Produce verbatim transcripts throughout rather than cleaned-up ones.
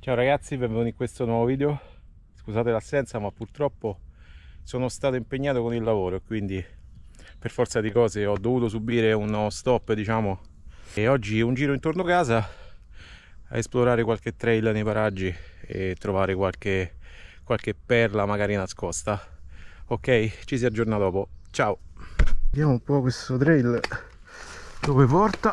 Ciao ragazzi, benvenuti in questo nuovo video. Scusate l'assenza, ma purtroppo sono stato impegnato con il lavoro e quindi per forza di cose ho dovuto subire uno stop, diciamo. E oggi un giro intorno a casa a esplorare qualche trail nei paraggi e trovare qualche, qualche perla magari nascosta. Ok, ci si aggiorna dopo. Ciao! Vediamo un po' questo trail dove porta.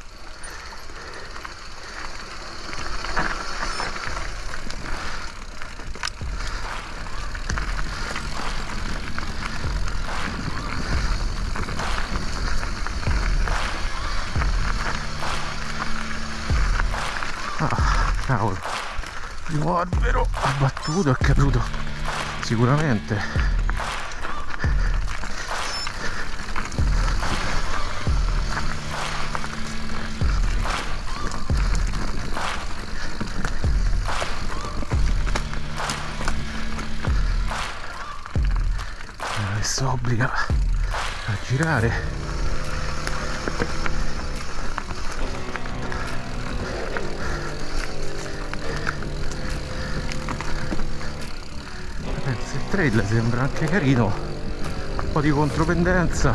Ah, cavolo, il primo albero abbattuto è caduto sicuramente. Adesso obbliga a girare. Il trail sembra anche carino, un po' di contropendenza,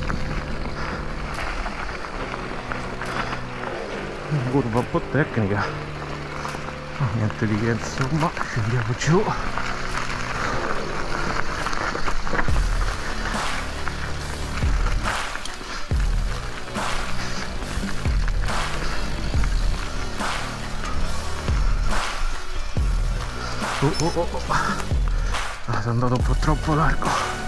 una curva un po' tecnica, oh, niente di che, insomma. Scendiamo giù. Oh, oh, oh, oh. Ah, sono andato un po' troppo largo.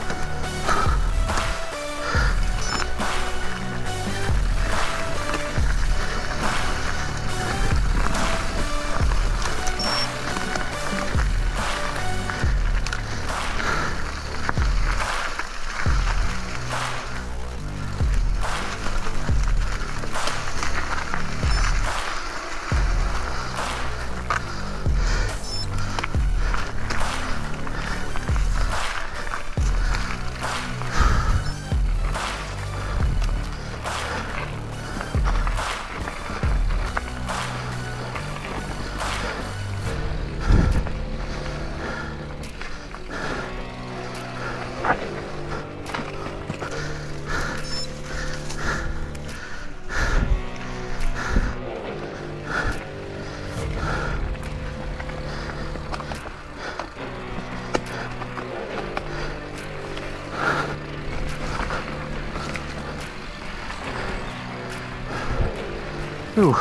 Uh,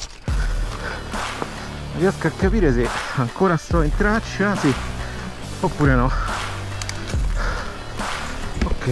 riesco a capire se ancora sto in traccia, sì, oppure no. Ok,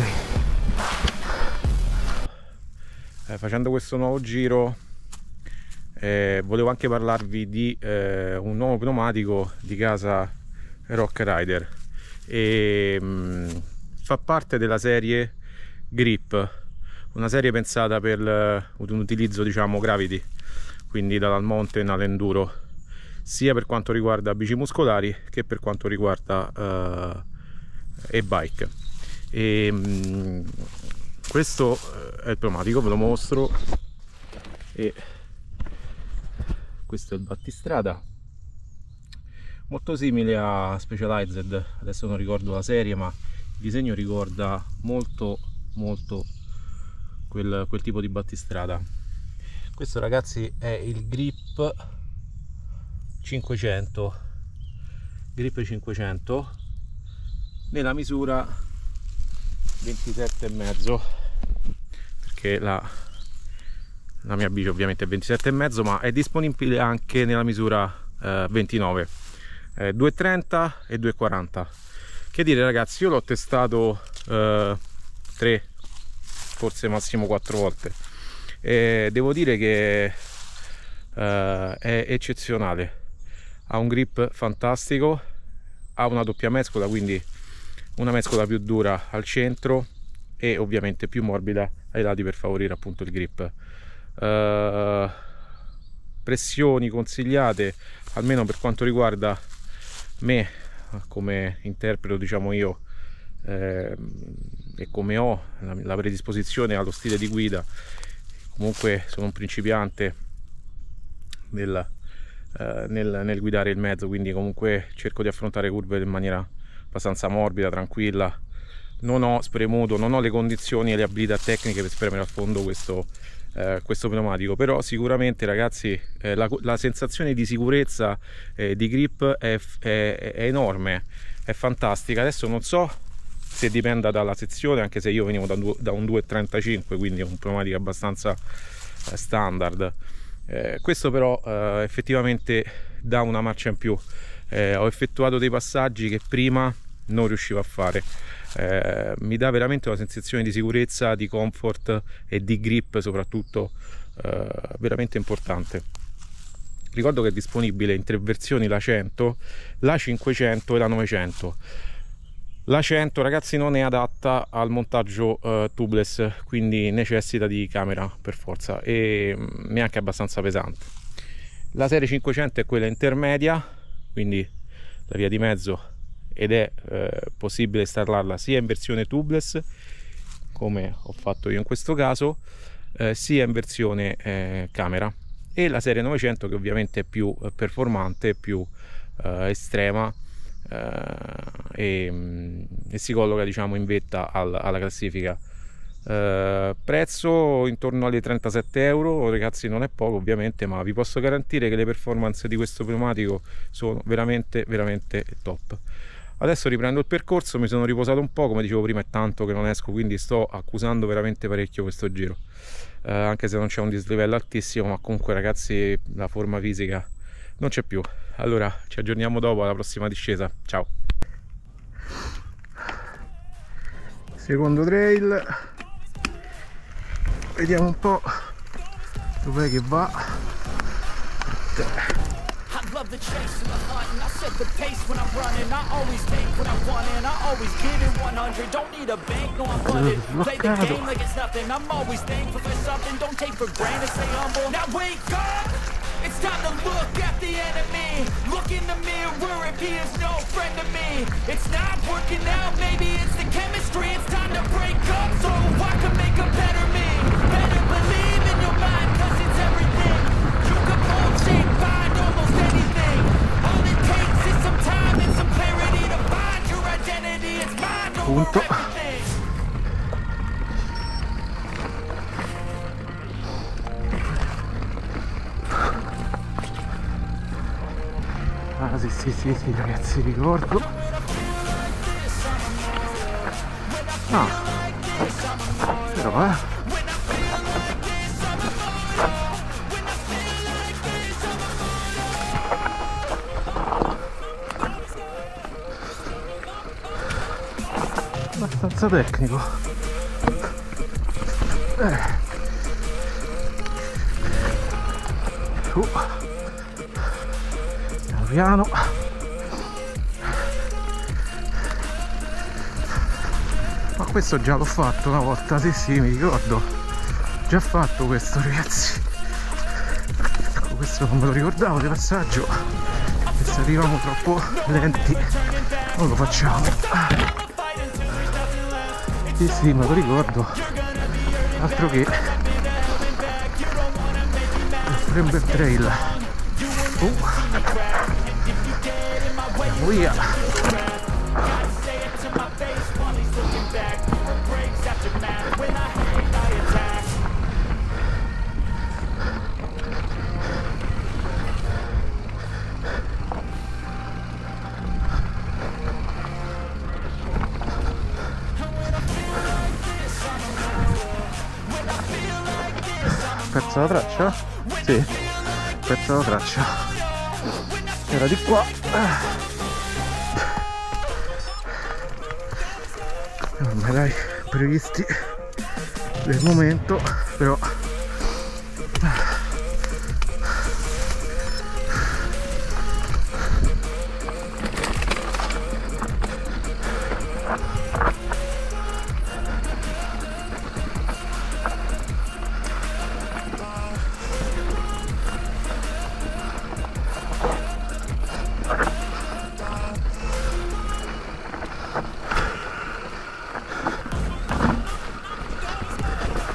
eh, facendo questo nuovo giro eh, volevo anche parlarvi di eh, un nuovo pneumatico di casa Rock Rider e mh, fa parte della serie Grip, una serie pensata per un utilizzo, diciamo, gravity, quindi dal mountain all'enduro, sia per quanto riguarda bici muscolari che per quanto riguarda uh, e-bike. E mh, questo è il pneumatico, ve lo mostro, e questo è il battistrada, molto simile a Specialized. Adesso non ricordo la serie, ma il disegno ricorda molto molto Quel, quel tipo di battistrada. Questo, ragazzi, è il Grip cinquecento, Grip cinquecento nella misura ventisette e mezzo, perché la, la mia bici ovviamente è ventisette e mezzo, ma è disponibile anche nella misura eh, ventinove, eh, due e trenta e due e quaranta. Che dire, ragazzi, io l'ho testato eh, tre, forse massimo quattro volte, e devo dire che uh, è eccezionale. Ha un grip fantastico, ha una doppia mescola, quindi una mescola più dura al centro e ovviamente più morbida ai lati per favorire appunto il grip. Uh, pressioni consigliate, almeno per quanto riguarda me come interpreto, diciamo io, eh, e come ho la predisposizione allo stile di guida. Comunque sono un principiante del, eh, nel, nel guidare il mezzo, quindi comunque cerco di affrontare curve in maniera abbastanza morbida, tranquilla. Non ho spremuto, non ho le condizioni e le abilità tecniche per spremere a fondo questo, eh, questo pneumatico, però sicuramente ragazzi eh, la, la sensazione di sicurezza, eh, di grip è, è, è enorme, è fantastica. Adesso non so se dipenda dalla sezione, anche se io venivo da, da un due virgola trentacinque, quindi è un pneumatico abbastanza eh, standard. Eh, questo però eh, effettivamente dà una marcia in più. Eh, ho effettuato dei passaggi che prima non riuscivo a fare. Eh, mi dà veramente una sensazione di sicurezza, di comfort e di grip soprattutto eh, veramente importante. Ricordo che è disponibile in tre versioni: la cento, la cinquecento e la novecento. La cento ragazzi non è adatta al montaggio eh, tubeless, quindi necessita di camera per forza e neanche abbastanza pesante. La serie cinquecento è quella intermedia, quindi la via di mezzo, ed è eh, possibile installarla sia in versione tubeless, come ho fatto io in questo caso, eh, sia in versione eh, camera, e la serie novecento che ovviamente è più performante, più eh, estrema eh, e, e si colloca diciamo in vetta al, alla classifica. Eh, prezzo intorno alle trentasette euro, ragazzi, non è poco ovviamente, ma vi posso garantire che le performance di questo pneumatico sono veramente veramente top. Adesso riprendo il percorso, mi sono riposato un po', come dicevo prima è tanto che non esco, quindi sto accusando veramente parecchio questo giro, eh, anche se non c'è un dislivello altissimo, ma comunque ragazzi la forma fisica non c'è più. Allora ci aggiorniamo dopo alla prossima discesa, ciao. Secondo trail, vediamo un po' dov'è che va. Love the chase and the hunt, and I set the pace when I'm running. I always take what I want and I always give it one hundred. Don't need a bank, no I'm funded. Play the game like it's nothing. I'm always thankful for something. Don't take for granted, stay humble. Now wake up! It's time to look at the enemy. Look in the mirror if he is no friend to me. It's not working out, maybe it's the chemistry. It's time to break up so I can make a better me. Better believe in your mind, cause it's everything. You can mold, shape, find almost anything. All it takes is some time and some clarity to find your identity. It's mind over everything. Ah sì sì sì sì ragazzi, ricordo. Ah, però eh abbastanza tecnico. Eh. Uh. Piano piano. Ma questo già l'ho fatto una volta, sì sì, mi ricordo. Già fatto questo, ragazzi. Questo non me lo ricordavo di passaggio. E se arriviamo troppo lenti non lo facciamo. Sì sì, me lo ricordo. Altro che il Tremble Trail. Uh. Andiamo via. Perso la traccia? Sì, perso la traccia. Era di qua. Ormai dai, previsti del momento, però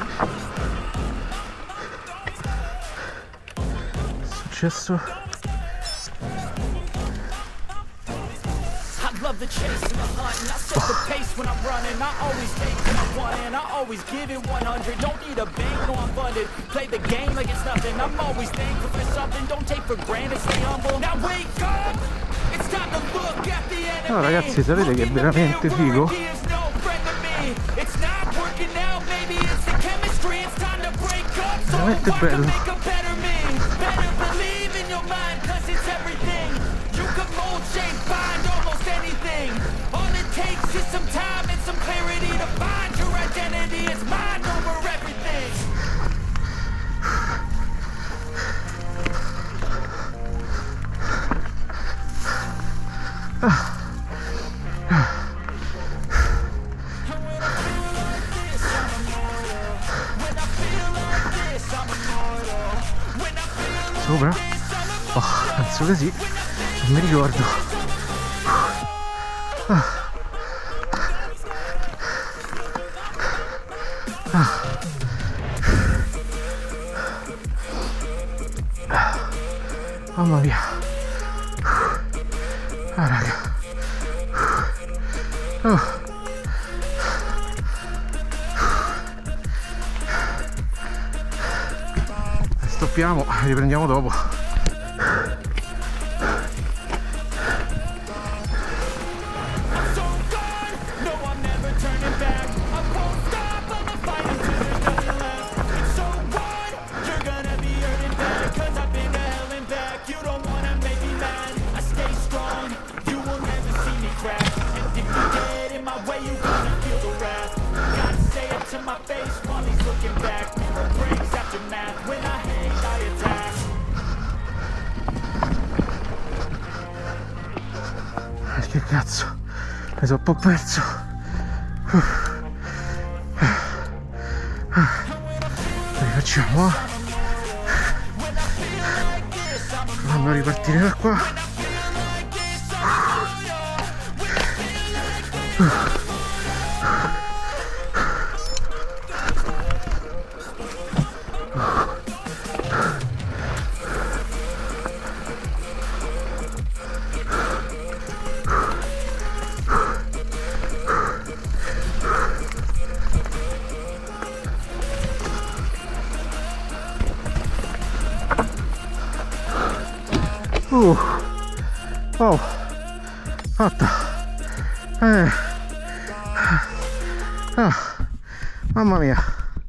successo love the chase and the hunt, and I set the pace when I'm running. I always take what I want and I always give it one hundred. Don't need a bank, no I'm funded. Play the game like it's nothing. I'm always thankful for something. Don't take for granted, stay humble. Now wake up. It's time to look at the enemy. No ragazzi, sapete che è veramente figo? It's not working out, maybe it's the chemistry. It's time to break up. So veramente bello. make a better me. Better believe in your mind, cause it's everything. You can mold, shape, find almost anything. All it takes is some time and some clarity to find your identity. It's mind over everything. Sopra? Oh, penso che sì, non mi ricordo. Ah. Ah. Mamma mia. Ah raga. Oh. Stoppiamo, riprendiamo dopo. Che cazzo, mi sono un po' perso. Rifacciamo, eh. Vanno a ripartire da qua. Uh, oh, fatta. Eh. Ah, mamma mia.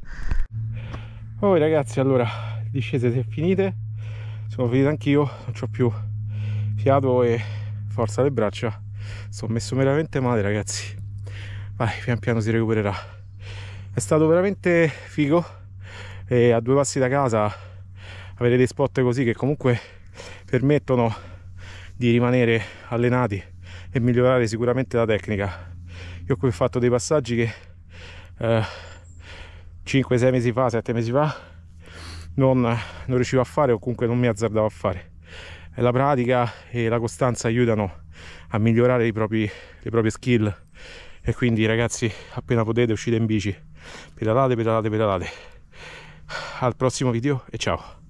Oh ragazzi, allora discese se finite, sono finito anch'io, non c'ho più fiato e forza alle braccia, sto messo veramente male ragazzi. Vai, pian piano si recupererà. È stato veramente figo e a due passi da casa avere dei spot così che comunque permettono di rimanere allenati e migliorare sicuramente la tecnica. Io qui ho fatto dei passaggi che eh, cinque sei mesi fa, sette mesi fa non, non riuscivo a fare o comunque non mi azzardavo a fare. E la pratica e la costanza aiutano a migliorare i propri, le proprie skill, e quindi ragazzi, appena potete uscite in bici, pedalate, pedalate, pedalate. Al prossimo video e ciao.